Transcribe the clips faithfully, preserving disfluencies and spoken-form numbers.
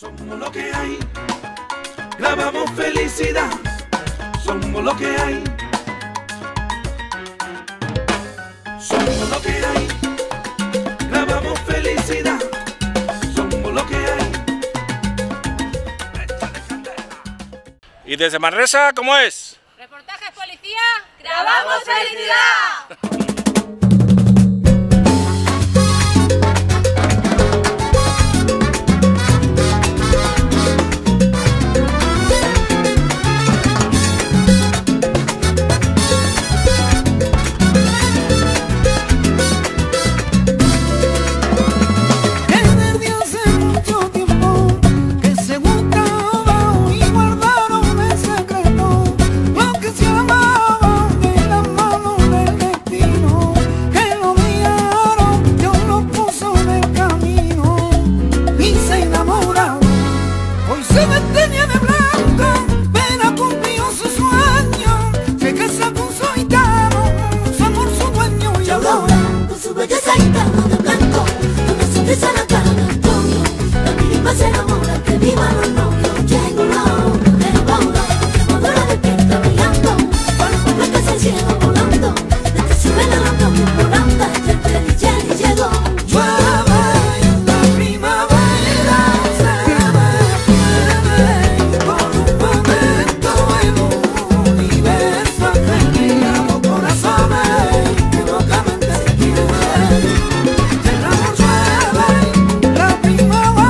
Somos lo que hay, grabamos felicidad, somos lo que hay. Somos lo que hay, grabamos felicidad, somos lo que hay. ¿Y desde Manresa cómo es? Reportajes policía, grabamos felicidad. Se enamora, que viva los novios, llegó la hora del boda, madura despierta bailando, por los pueblos que se cielo volando, desde su vela los novios volando, desde el Jenny llegó. Llueve en la primavera, se detiene, por un momento el universo acelera los corazones, que locamente se quieren. El amor llueve, la primavera.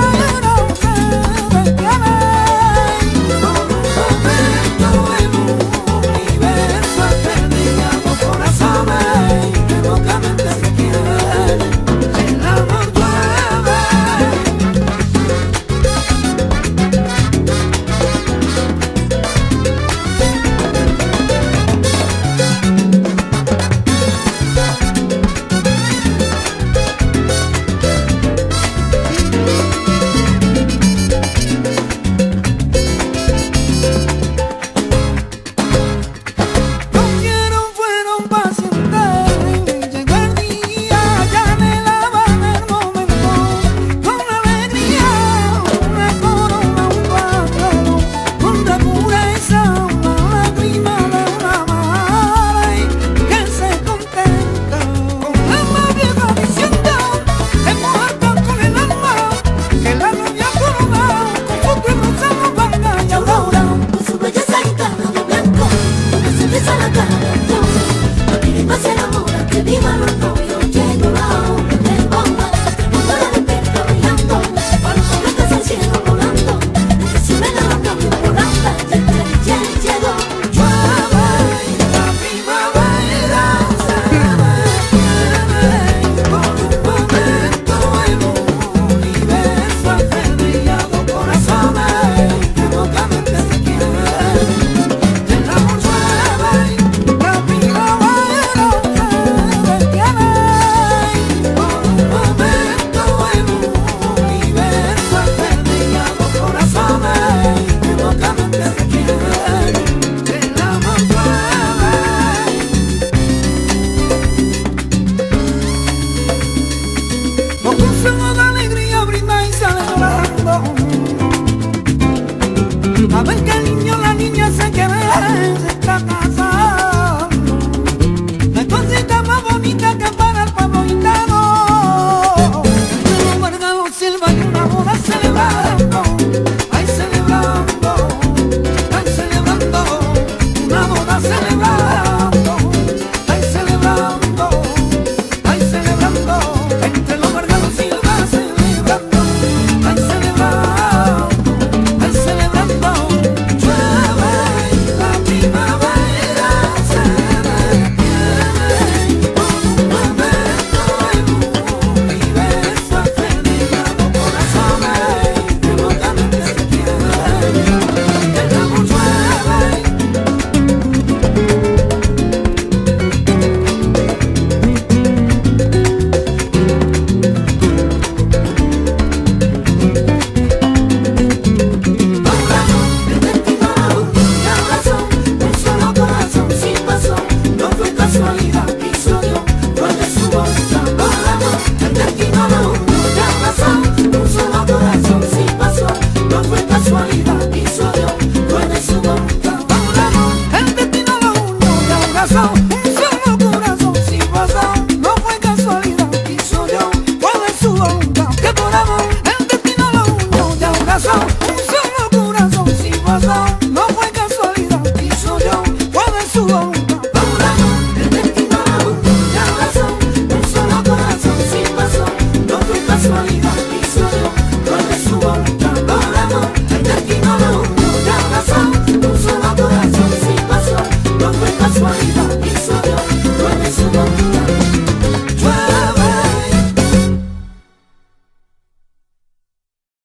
A ver qué